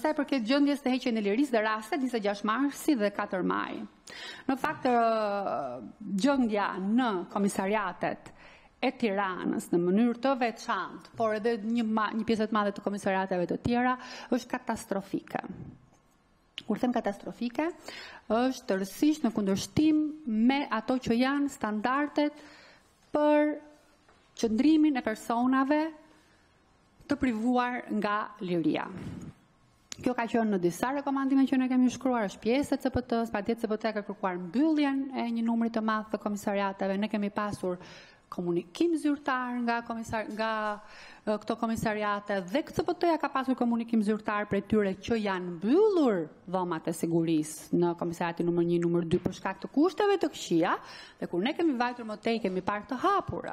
sa i përket gjendjes së heqjen e lirisë dhe rastet 26 marsi dhe 4 maj. Në fakt, gjendja në komisariatet e Tiranës në mënyrë të veçantë, por edhe një pjesë të madhe të komisariateve të tjera, është katastrofike. Kur them katastrofike, është tërësisht në kundërshtim me ato që janë standardet për qëndrimin e personave të privuar nga liria. Kjo ka qenë në disa rekomandime që ne kemi shkruar, është pjesë e CPT-s, patjetër CPT ka kërkuar mbylljen e një numri të madh të komisariateve, ne kemi pasur komunikim zyrtar nga këto komisariate dhe CPT-ja ka pasur komunikim zyrtar për tyre që janë mbyllur dhomat e sigurisë në komisariatin numër 1, numër 2 për shkak të kushteve të këqija, dhe kur ne kemi vajtur më tej kemi parë të hapura.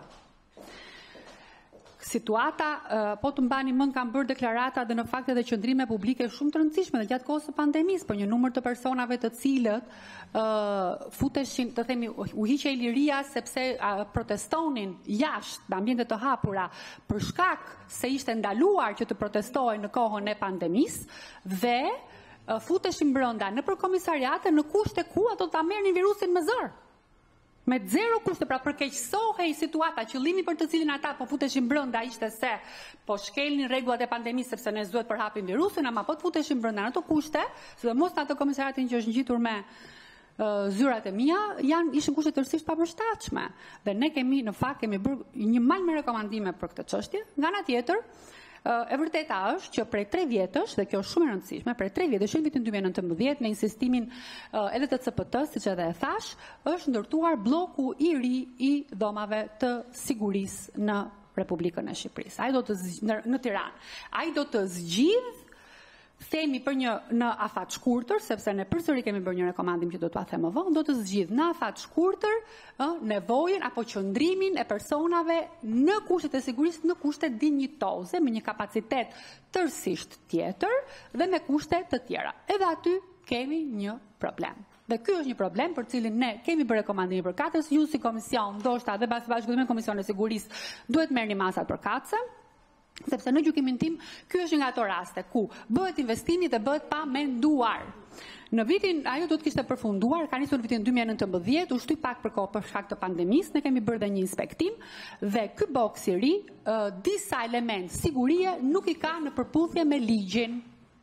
Situata, po të mbani mend, kanë bërë deklarata dhe në fakt edhe qëndrime publike shumë të rëndësishme dhe gjatë kohës së pandemisë, për një numër të personave të cilët futeshin, të themi, u hiqej liria sepse protestonin jashtë në ambiente të hapura për shkak se ishte ndaluar që të protestohej në kohën e pandemisë dhe futeshin brenda nëpër komisariate në kushte ku ato ta merrnin virusin me zor. Me zero kushte, pra përkeqësohej situata, qëllimi për të cilin ata po futeshin brenda ishte se po shkelnin rregullat e pandemisë sepse ne duhet përhapim virusin, ama po të futeshin brenda në ato kushte, sidomos në ato komisariatin që është ngjitur me zyrat e mia, ishin kushte tërësisht papërshtatshme. Dhe ne kemi bërë një mal me rekomandime për këtë çështje. Nga ana tjetër, e vërteta është që prej 3 vjetësh, dhe kjo është shumë e rëndësishme, prej 3 vjetësh në vitin 2019 në insistimin edhe të CPT-s, siç edhe e thash, është ndërtuar bloku i ri i dhomave të sigurisë në Republikën e Shqipërisë. Në Tiranë. Ai do të zgjidh, themi për në afat shkurtër, sepse ne përsëri kemi bërë një rekomandim që do t'ua them më vonë, do të zgjidh në afat shkurtër nevojën apo qëndrimin e personave në kushtet e sigurisë, në kushte dinjitoze, me një kapacitet tërësisht tjetër dhe me kushte të tjera. Edhe aty kemi një problem. Dhe ky është një problem për cilin ne kemi bërë rekomandime për katës, ju si komision, ndoshta dhe bashkëpunimi me Komisionin e Sigurisë duhet merrni masat për katëse. Sepse në gjykimin tim, ky është nga ato raste ku bëhet investimi dhe bëhet pa menduar. Në vitin, ajo do të kishte përfunduar, ka nisur në vitin 2019, u shty pak për kohë për shkak të pandemisë, ne kemi bërë dhe një inspektim dhe ky boks i ri, disa element sigurie nuk i ka në përputhje me ligjin.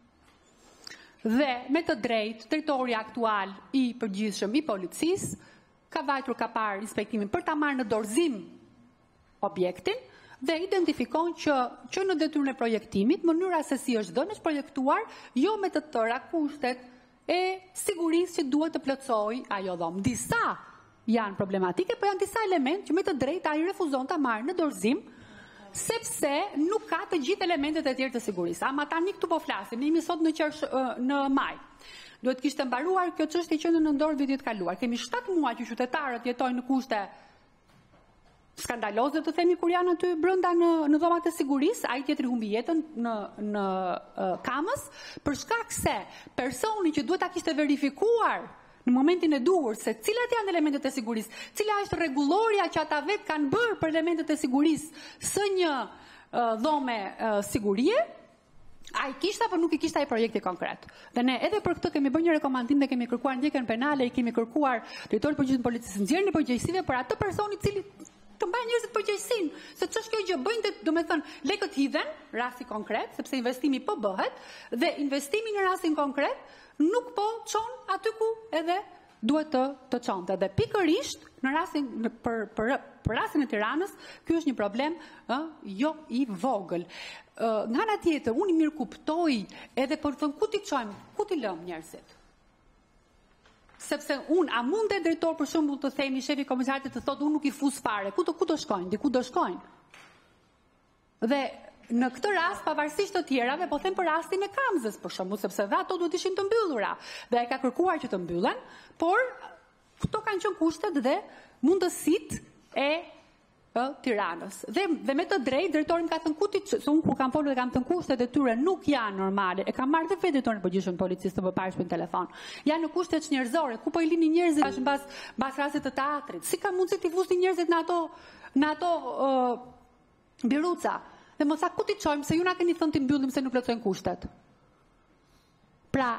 Dhe me të drejtë, drejtori aktual i përgjithshëm i policisë ka vajtur ka parë inspektimin për ta marrë në dorëzim objektin, dhe identifikon që në detyrën e projektimit, mënyra se si është dhënë është projektuar, jo me të tëra kushtet e sigurisë që duhet të plotësojë ajo dhomë. Disa janë problematike, por janë disa elementë që me të drejtë ai refuzon ta marrë në dorëzim, sepse nuk ka të gjithë elementet e tjerë të sigurisë. Ama tani këtu po flasim, ne jemi sot në maj. Duhet kishte mbaruar kjo çështje që në dorë vitit kaluar. Kemi 7 muaj që qytetarët jetojnë në kushte skandaloze, të themi, kur janë aty brenda në dhomat e sigurisë, ai tjetri humbi jetën në Kamës, për shkak se personi që duhet ta kishte verifikuar në momentin e duhur se cilat janë elementet e sigurisë, cila është rregulloria që ata vetë kanë bërë për elementet e sigurisë së një dhome sigurie, ai kishte apo nuk i kishte ai projekti konkret. Dhe ne edhe për këtë kemi bërë një rekomandim dhe kemi kërkuar ndjekjen penale, i kemi kërkuar drejtorit përgjithshëm të policisë nxjerrjen e përgjegjësive për atë person i cili të mbajnë njerëzit përgjegjësinë, se ç'është kjo gjë, bëjnë, domethënë, lekët hidhen, rasti konkret, sepse investimi po bëhet, dhe investimi në rastin konkret nuk po çon aty ku edhe duhet të çonte. Dhe pikërisht në rastin për rastin e Tiranës, ky është një problem jo i vogël. Nga ana tjetër, unë mirë kuptoj edhe për të thënë ku ti çojmë, ku ti lëm njerëzit. Sepse a mund e drejtor për shembull të themi shefi komisariatit të thotë unë nuk i fus fare, ku do shkojnë, diku do shkojnë. Dhe në këtë rast, pavarësisht të tjerave, po them për rastin e Kamzës për shembull, sepse dhe ato duhet ishin të mbyllura. Dhe ai ka kërkuar që të mbyllen, por këto kanë qenë kushtet dhe mundësitë e Tiranës. Dhe me të drejtë, drejtori më ka thënë se unë kur kam folur dhe kam thënë kushtet e tyre nuk janë normale. E kam marrë dhe vetë drejtorin e përgjithshëm të policisë të përparshëm në telefon. Janë në kushte njerëzore, ku po i lini njerëzit mbas rastit të teatrit. Si ka mundësi të fusni njerëzit në ato biruca? Dhe më tha ku ti çojmë se ju na keni thënë ti mbyllim se nuk plotësojnë kushtet. Pra,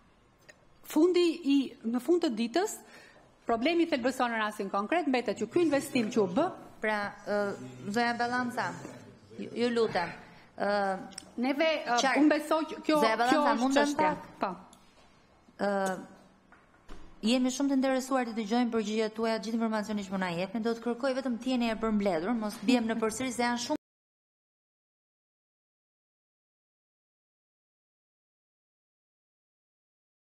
në fund të ditës, problemi thelbësor në rastin konkret mbetet që ky investim që u bë. Pra, zonja Ballanca, ju lutem. Neve unë besoj që kjo është çështja. Po. Jemi shumë të interesuar të dëgjojmë përgjigjet tuaja, gjithë informacionin që më na jepni, do të kërkoj vetëm tieni e përmbledhur, mos biem në përsëri se janë shumë